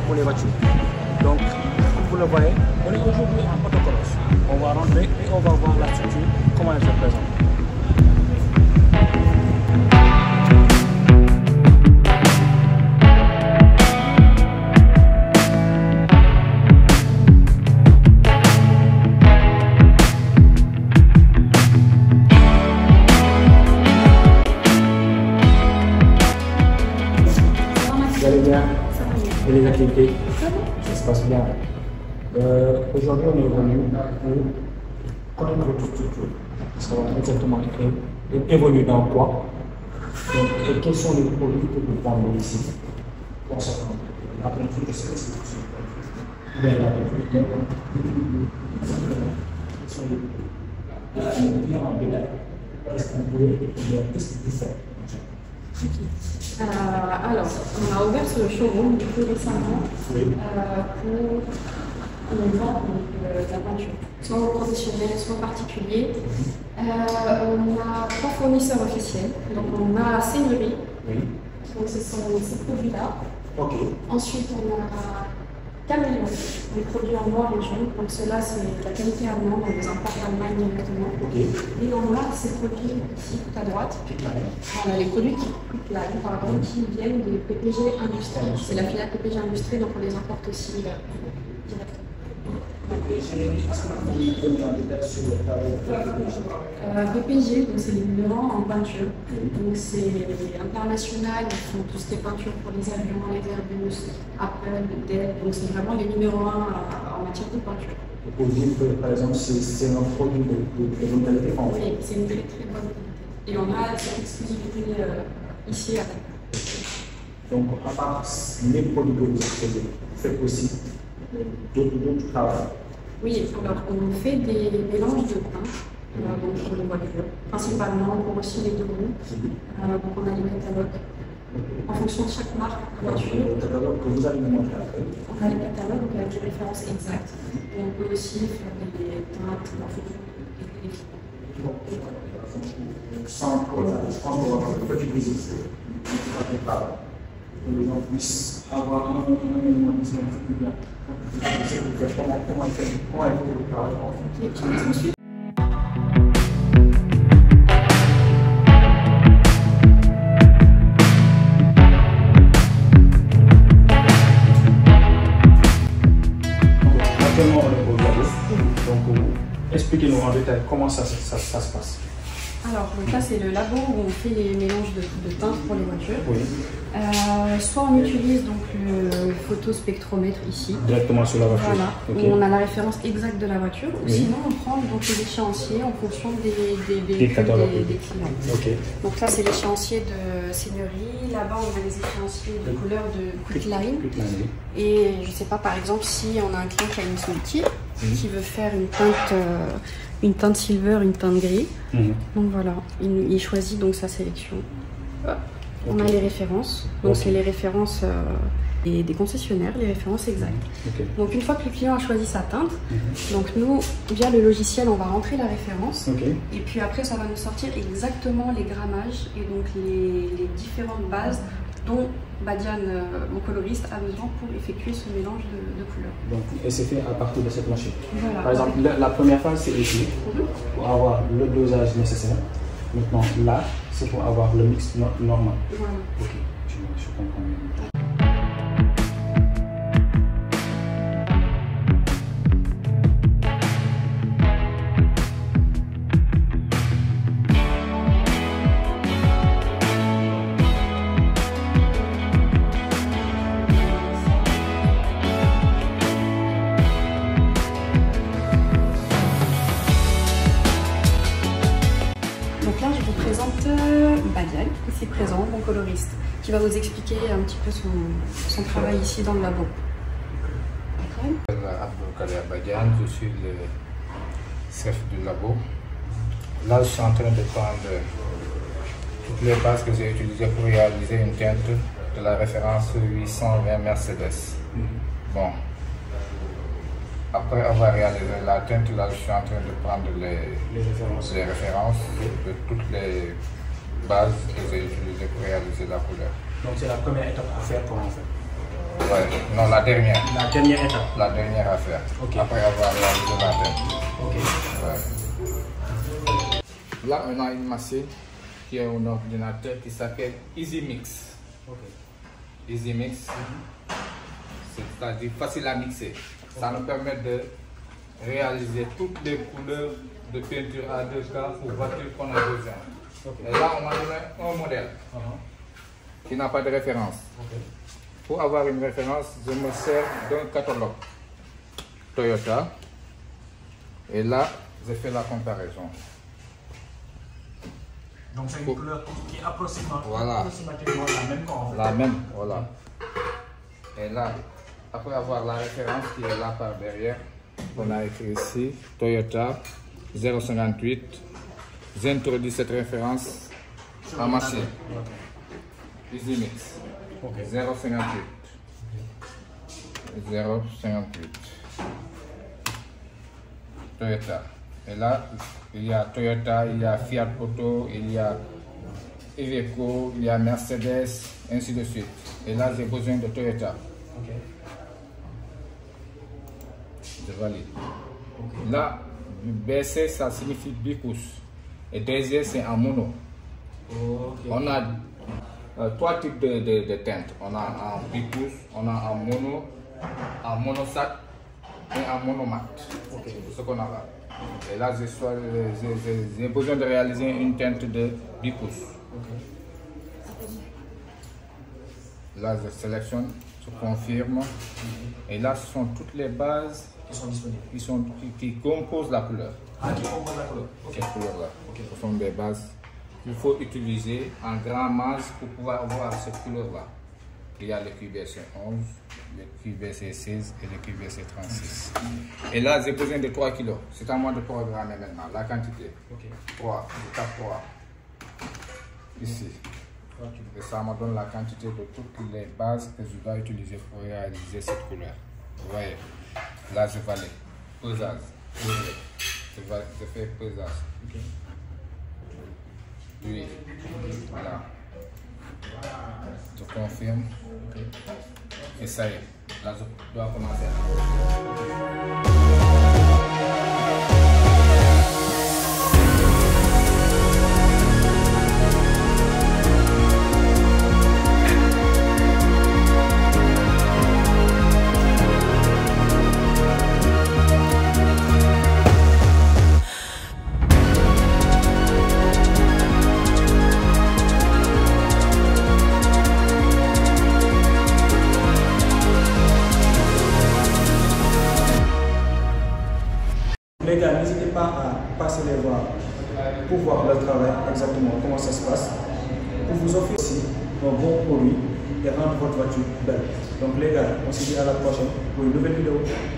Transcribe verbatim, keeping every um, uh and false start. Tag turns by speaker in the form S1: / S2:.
S1: pour les voitures. Donc, vous le voyez, on est aujourd'hui en motocross. On va rentrer et on va voir la structure, comment elle se présente. Vous allez bien? Et les activités? Ça se passe bien. Euh, Aujourd'hui, on est venu pour connaître votre structure, savoir exactement elle évolue dans quoi, donc, et quels sont les produits que vous vendez ici. Concernant la peinture de cette institution, bien la peinture, quels sont les produits en détail, qu'est-ce que vous pouvez, qu'est-ce que vous faites?
S2: Euh, alors, on a ouvert ce showroom du coup récemment
S1: Oui.
S2: euh, pour les ventes de la peinture, soit aux professionnels, soit aux particuliers. Euh, on a trois fournisseurs officiels, donc on a Seigneurie,
S1: Oui.
S2: donc ce sont ces produits-là.
S1: Ok.
S2: Ensuite, on a Caméléon, les produits en noir et jaune, donc ceux-là c'est de la qualité allemande, on les importe d'Allemagne directement.
S1: Ok.
S2: Et on a ces produits ici, tout à droite. On a les produits qui coûtent là, par exemple, qui viennent de P P G Industrie. C'est la filiale P P G Industrie, donc on les importe aussi euh, directement. Euh, P P G, donc c'est les numéros en peinture. Donc c'est international, ils font tout ce qui est peinture pour les avions, les Airbus, Apple, Dell. Donc c'est vraiment les numéros un en matière de peinture.
S1: Vous pouvez dire que, par exemple, c'est un produit de, de, de bonne qualité en fait.
S2: Oui, c'est une très très bonne qualité. Et on a cette exclusivité euh, ici à la.
S1: Donc, à part les produits que vous exposez, vous faites aussi d'autres travaux.
S2: Oui, alors on fait des mélanges de teintes, euh, donc pour les voitures, principalement pour aussi les deux roues. Euh, donc on a les catalogues en fonction de chaque marque de voiture.
S1: Le catalogue que vous allez nous montrer après.
S2: On a les catalogues donc avec les références exactes. Et on peut aussi faire des teintes en fonction des clients.
S1: Sans problème, je pense qu'on va faire une petite visite. Que les gens puissent avoir un élément de vision plus bien. Comment comment elle fait le travail en fait. Actuellement, on est au labo. Donc, expliquez-nous en détail comment ça, ça, ça se passe.
S2: Alors, donc là, c'est le labo où on fait les mélanges de, de teintes pour les voitures.
S1: Oui.
S2: Euh, soit on utilise donc le photospectromètre ici.
S1: Directement sur la voiture.
S2: Voilà,
S1: Okay.
S2: où on a la référence exacte de la voiture. Ou
S1: Oui.
S2: sinon, on prend donc les échéanciers en fonction des, des, des,
S1: Des
S2: des,
S1: catalogues.
S2: des, des clients.
S1: Ok.
S2: Donc là, c'est l'échéancier de Seigneurie. Là-bas, on a les échéanciers de couleur de Quick Line.
S1: Quick Line.
S2: Et je ne sais pas, par exemple, si on a un client qui a une Solti,
S1: Mhm.
S2: qui veut faire une teinte, euh, une teinte silver, une teinte gris.
S1: Mhm.
S2: Donc voilà, il, il choisit donc sa sélection. Hop. On
S1: Ok.
S2: a les références. Donc
S1: Ok.
S2: c'est les références euh, des, des concessionnaires, les références exactes.
S1: Ok.
S2: Donc une fois que le client a choisi sa teinte,
S1: Mhm.
S2: donc nous, via le logiciel, on va rentrer la référence.
S1: Ok.
S2: Et puis après, ça va nous sortir exactement les grammages et donc les, les différentes bases dont Badiane, euh, mon coloriste, a besoin pour effectuer ce mélange de, de couleurs.
S1: Donc, et c'est fait à partir de cette machine.
S2: Voilà.
S1: Par exemple, la, la première phase, c'est ici,
S2: Mhm.
S1: pour avoir le dosage nécessaire. Maintenant, là, c'est pour avoir le mix no normal.
S2: Voilà.
S1: Ok, je, je comprends bien.
S2: Donc là, je vous présente euh, Badiane, ici présent, mon coloriste, qui va vous expliquer un petit peu son, son travail ici dans le labo. Okay.
S3: Abdelkader Badiane, je suis le chef du labo. Là, je suis en train de prendre toutes les bases que j'ai utilisées pour réaliser une teinte de la référence huit cent vingt Mercedes. Bon, après avoir réalisé la teinte, là, je suis en train de prendre les,
S1: Les références.
S3: les références de toutes les bases que j'ai utilisées pour réaliser la couleur.
S1: Donc, c'est la première étape à faire pour en fait.
S3: Ouais. Non, la dernière.
S1: La dernière étape.
S3: La dernière à faire.
S1: Ok.
S3: Après avoir réalisé la tête.
S1: Ok.
S3: Ouais. Là, on a une machine qui est un ordinateur qui s'appelle EasyMix.
S1: Ok.
S3: EasyMix, c'est-à-dire facile à mixer. Ça nous permet de réaliser toutes les couleurs de peinture à deux K pour voitures qu'on a besoin. Okay. Et là, on m'a donné un modèle uh-huh. qui n'a pas de référence. Okay. Pour avoir une référence, je me sers d'un catalogue Toyota. Et là, je fais la comparaison.
S1: Donc c'est une pour... couleur qui est approximativement,
S3: voilà.
S1: approximativement la même qu'en fait.
S3: La même, voilà. Et là, après avoir la référence qui est là par derrière, on a écrit ici Toyota zéro cinquante-huit. J'introduis cette référence en machine. EasyMix. Okay. zéro cinquante-huit. Okay. zéro cinquante-huit. Toyota. Et là, il y a Toyota, il y a Fiat Auto, il y a Iveco, il y a Mercedes, ainsi de suite. Et là, j'ai besoin de Toyota. Okay. Je valide. Okay. Là, B C, ça signifie bicous. Et D Z, c'est en mono. Okay. On a euh, trois types de, de, de teintes. On a en bicous, on a en mono, en monosac et en monomat. Okay. C'est ce qu'on a là. Et là, j'ai besoin de réaliser une teinte de bicous. Okay. Là, je sélectionne, je confirme. Mm-hmm. Et là, ce sont toutes les bases
S1: qui sont disponibles,
S3: qui, sont, qui, qui composent la couleur.
S1: Ah, qui composent la couleur.
S3: Okay. Cette couleur-là. Okay. Ce sont des bases qu'il faut utiliser en grand masse pour pouvoir avoir cette couleur-là. Il y a le Q B C onze, le Q B C seize et le Q B C trente-six. Et là, j'ai besoin de trois kilos. C'est à moi de programmer maintenant la quantité. Okay. trois, je tape trois. Ici. Et ça me donne la quantité de toutes les bases que je dois utiliser pour réaliser cette couleur. Vous voyez, là je valide. Pesage. Je, je fais pesage. Okay. Puis, voilà. Je confirme. Okay. Et ça y est. Là je dois commencer à...
S1: Les gars, n'hésitez pas à passer les voir pour voir leur travail exactement, comment ça se passe, pour vous offrir aussi un bon produit et rendre votre voiture belle. Donc les gars, on se dit à la prochaine pour une nouvelle vidéo.